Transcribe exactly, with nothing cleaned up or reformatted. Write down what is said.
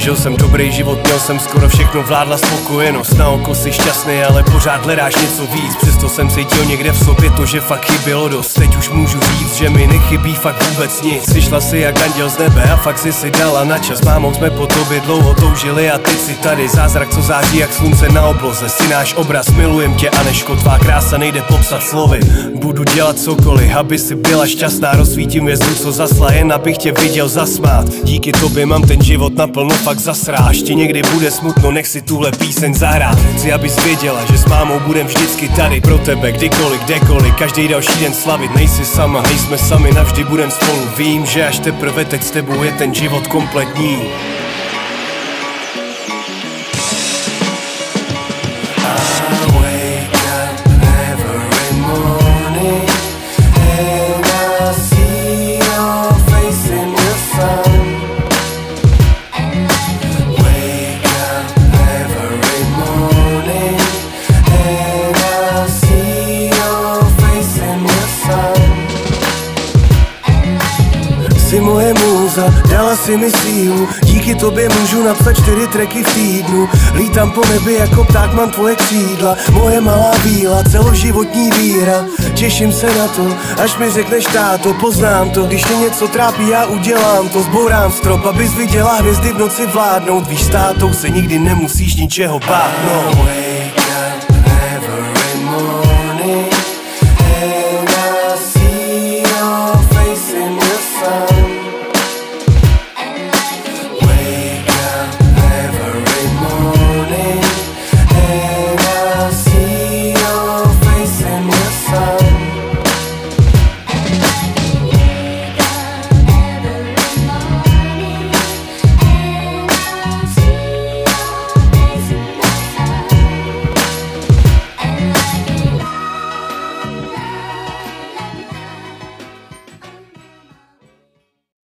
Žil jsem dobrý život, měl jsem skoro všechno, vládla spokojenost. Na oko si šťastný, ale pořád hledáš něco víc. Přesto jsem cítil někde v sobě to, že fakt chybělo dost. Teď už můžu říct, že mi nechybí fakt vůbec nic. Vyšla si jak anděl z nebe a fakt si si dala na čas. Mámou jsme po tobě dlouho toužili a teď si tady. Zázrak, co září jak slunce na obloze. Si náš obraz, milujem tě, Aneško, tvá krása nejde popsat slovy. Budu dělat cokoliv, aby si byla šťastná. Rozsvítím hvězdu, co zasla, jen abych tě viděl zasmát. Díky tobě mám ten život naplno fakt zasrá. Až ti někdy bude smutno, nech si tuhle píseň zahrát. Chci, abys věděla, že s mámou budem vždycky tady pro tebe, kdykoliv, kdekoliv, každý další den slavit. Nejsi sama, nejsme sami, navždy budem spolu. Vím, že až teprve teď s tebou je ten život kompletní. Jsi moje můza, dala si mi sílu. Díky tobě můžu napsat čtyři tracky v týdnu. Lítám po nebi jako pták, mám tvoje křídla. Moje malá víla, celoživotní víra. Těším se na to, až mi řekneš táto. Poznám to, když tě něco trápí, já udělám to. Zbourám strop, abys viděla hvězdy v noci vládnout. Víš, s tátou se nikdy nemusíš ničeho bát, no.